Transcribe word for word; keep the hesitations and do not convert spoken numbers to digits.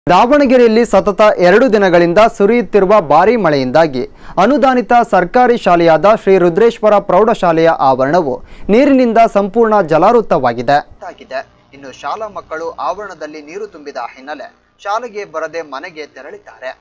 ದಾವಣಗೆರೆಯಲ್ಲಿ ಸತತ ಎರಡು ದಿನಗಳಿಂದ ಸುರಿಯುತ್ತಿರುವ ಭಾರೀ ಮಳೆಯಿಂದಾಗಿ ಅನುದಾನಿತ ಸರ್ಕಾರಿ ಶಾಲೆಯಾದ ಶ್ರೀ ರುದ್ರೇಶ್ವರ ಪ್ರೌಢಶಾಲೆಯ ಆವರಣವು ನೀರಿನಿಂದ ಸಂಪೂರ್ಣ ಜಲಾವೃತವಾಗಿದೆ. ಇನ್ನು ಶಾಲಾ ಮಕ್ಕಳು ಆವರಣದಲ್ಲಿ ನೀರು ತುಂಬಿದ ಹಿನ್ನೆಲೆ ಶಾಲೆಗೆ ಬರದೆ ಮನೆಗೆ ತೆರಳಿದ್ದಾರೆ.